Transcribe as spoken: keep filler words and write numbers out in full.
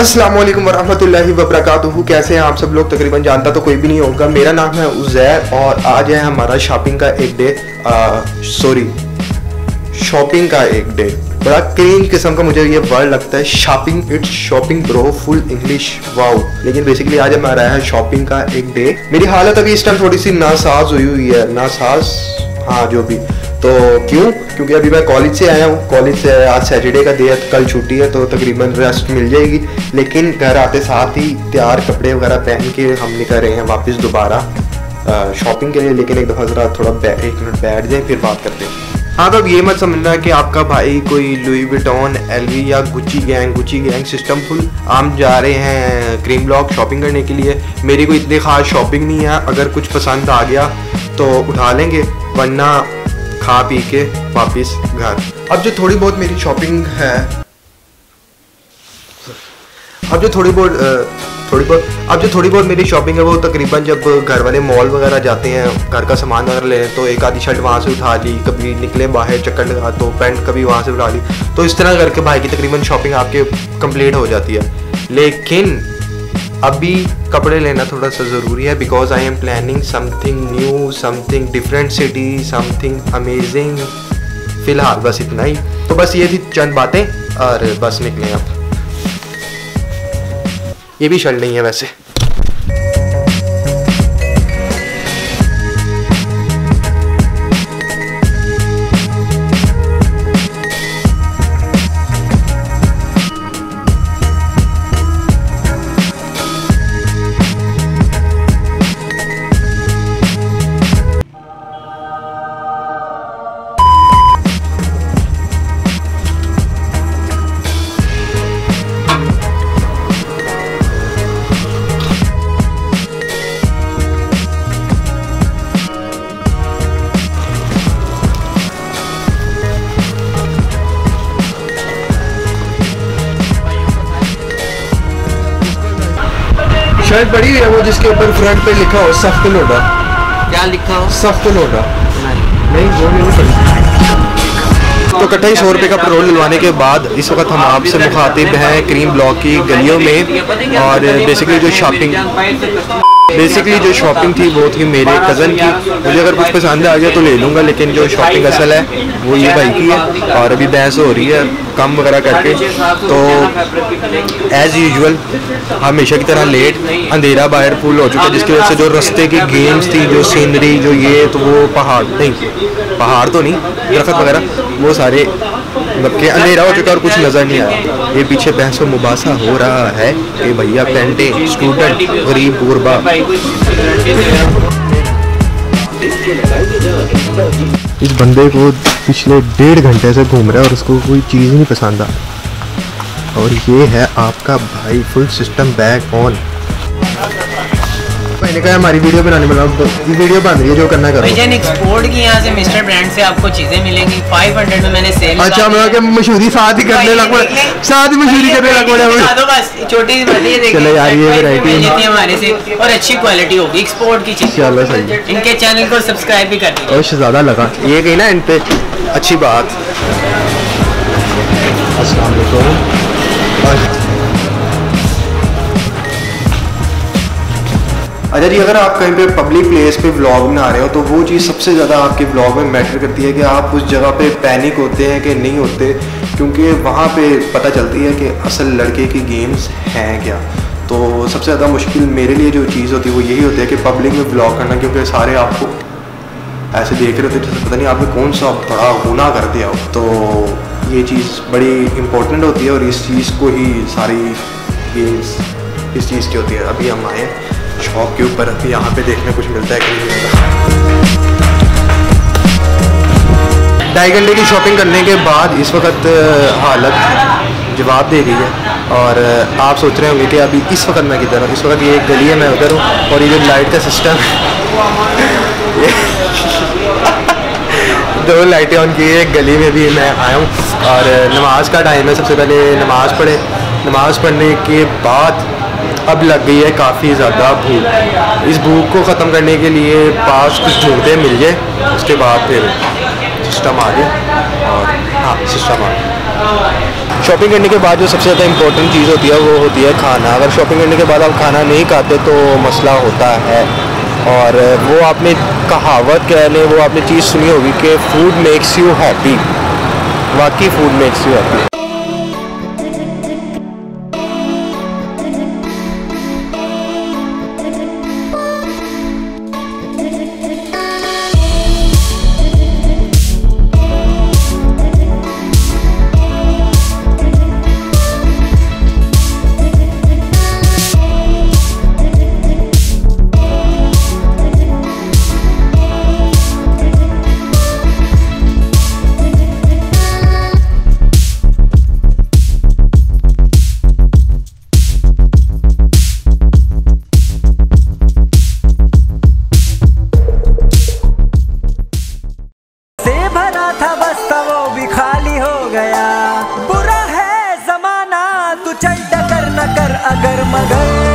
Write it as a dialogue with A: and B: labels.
A: अस्सलाम वालेकुम वरहमतुल्लाहि वबरकातुहू। कैसे हैं आप सब लोग? तकरीबन जानता तो कोई भी नहीं होगा। मेरा नाम है उज़ैर और आज है हमारा शॉपिंग का एक डे, सॉरी शॉपिंग का एक डे। बड़ा क्रिंज किस्म का मुझे ये वर्ड लगता है, shopping. It's shopping bro, full English, wow. लेकिन बेसिकली आज हमारा है शॉपिंग का एक डे। मेरी हालत अभी इस टाइम थोड़ी सी नासाज हुई हुई है, नासाज, हाँ जो भी। तो क्यों? क्योंकि अभी मैं कॉलेज से आया हूँ। कॉलेज से आज सैटरडे का डे है, कल छुट्टी है तो तकरीबन रेस्ट मिल जाएगी। लेकिन घर आते साथ ही तैयार कपड़े वगैरह पहन के हम निकल रहे हैं वापस दोबारा शॉपिंग के लिए। लेकिन एक दफ़ा ज़रा थोड़ा एक मिनट बैठ जाए फिर बात करते हैं। हाँ, तो अब ये मत समझना कि आपका भाई कोई लुई विटॉन, एलवी या Gucci gang Gucci gang system full. हम जा रहे हैं क्रीम ब्लॉक शॉपिंग करने के लिए। मेरी कोई इतनी ख़ास शॉपिंग नहीं है, अगर कुछ पसंद आ गया तो उठा लेंगे, वरना खा पी के वापस घर। अब जो थोड़ी बहुत मेरी शॉपिंग है, अब जो थोड़ी बहुत थोड़ी बहुत अब जो थोड़ी बहुत मेरी शॉपिंग है वो तकरीबन जब घर वाले मॉल वगैरह जाते हैं घर का सामान वगैरह लेने, तो एक आधी शर्ट वहाँ से उठा ली, कभी निकले बाहर चक्कर लगा तो पैंट कभी वहाँ से उठा ली। तो इस तरह करके भाई की तकरीबन शॉपिंग आपके कंप्लीट हो जाती है। लेकिन अभी कपड़े लेना थोड़ा सा ज़रूरी है, because I am planning something new, something different city, something amazing. फ़िलहाल बस इतना ही। तो बस ये थी चंद बातें और बस निकले अब। ये भी शर्ट नहीं है वैसे। शर्ट बड़ी है वो जिसके ऊपर फ्रंट पे लिखा हो सख्त लोडा।
B: क्या लिखा हो?
A: सख्त लोडा। नहीं वो नहीं पड़ी। तो इकट्ठा ही सौ रुपये का पेट्रोल डलवाने के बाद इस वक्त हम आपसे मुखातिब हैं क्रीम ब्लॉक की गलियों में। और बेसिकली जो शॉपिंग बेसिकली जो शॉपिंग थी वो थी मेरे कज़न की। मुझे अगर कुछ पसंद आ गया तो ले लूँगा, लेकिन जो शॉपिंग असल है वो ये भाई की है। और अभी बहस हो रही है कम वगैरह करके। तो एज़ यूजुअल हमेशा की तरह लेट, अंधेरा बाहर फुल हो चुका है, जिसकी वजह से जो रास्ते की गेम्स थी, जो सीनरी, जो ये तो वो पहाड़ नहीं पहाड़ तो नहीं दरख्त वगैरह वो सारे मतलब कि अंधेरा हो चुका और कुछ नज़र नहीं आया। ये पीछे बहस व मुबासा हो रहा है कि भैया पेंटे स्टूडेंट गरीब गुरबा। इस बंदे को पिछले डेढ़ घंटे से घूम रहा है और उसको कोई चीज़ नहीं पसंद आ। और ये है आपका भाई फुल सिस्टम बैक ऑन। मैंने कहा हमारी वीडियो बनाने वाला वीडियो बन रही है, जो करना करो।
B: भाईजान एक्सपोर्ट की यहाँ से मिस्टर ब्रांड से आपको चीजें मिलेंगी पाँच सौ में मैंने सेल।
A: अच्छा, मैं क्या मशहूरी साथ ही करने लग पड़े, साथ ही मशहूरी करने लग पड़े।
B: बस छोटी सी बात है,
A: चलो यार ये वैरायटी
B: है हमारे से और अच्छी क्वालिटी होगी एक्सपोर्ट की चीज।
A: चलो सही।
B: इनके चैनल को सब्सक्राइब भी कर दीजिए।
A: और ज़्यादा लगा ये कहीं ना इन पे अच्छी बात। अस्सलाम वालेकुम। अच्छा जी, अगर आप कहीं पे पब्लिक प्लेस पे व्लॉग बना रहे हो तो वो चीज़ सबसे ज़्यादा आपके व्लॉग में मैटर करती है कि आप उस जगह पे पैनिक होते हैं कि नहीं होते, क्योंकि वहाँ पे पता चलती है कि असल लड़के की गेम्स हैं क्या। तो सबसे ज़्यादा मुश्किल मेरे लिए जो चीज़ होती है वो यही होती है कि पब्लिक में व्लॉग करना, क्योंकि सारे आपको ऐसे देख रहे होते जैसे पता नहीं आपने कौन सा बड़ा गुनाह कर दिया हो। तो ये चीज़ बड़ी इम्पोर्टेंट होती है और इस चीज़ को ही सारी गेम्स इस चीज़ की होती है। अभी हम आए शॉप के ऊपर, अभी यहाँ पे देखने कुछ मिलता है कि नहीं मिलता। ढाई घंटे की शॉपिंग करने के बाद इस वक्त हालत जवाब दे गई है। और आप सोच रहे होंगे कि अभी इस वक्त मैं किधर हूँ। इस वक्त ये एक गली है, मैं उधर हूँ। और ये जो लाइट का सिस्टम है दो लाइटें ऑन की है। एक गली में भी मैं आया हूँ और नमाज का टाइम है। सबसे पहले नमाज पढ़े। नमाज पढ़ने के बाद अब लग गई है काफ़ी ज़्यादा भूख। इस भूख को ख़त्म करने के लिए पास कुछ ढूंढते मिल जाए, उसके बाद फिर सिस्टम आ गया और हाँ सिस्टम आ गया। शॉपिंग करने के बाद जो सबसे ज़्यादा इम्पोर्टेंट चीज़ होती है वो होती है खाना। अगर शॉपिंग करने के बाद आप खाना नहीं खाते तो मसला होता है। और वो आपने कहावत कहने वो आपने चीज़ सुनी होगी कि फूड मेक्स यू हैप्पी। वाकई फूड मेक्स यू हैप्पी।
C: बुरा है जमाना तू चल डगर न कर अगर मगर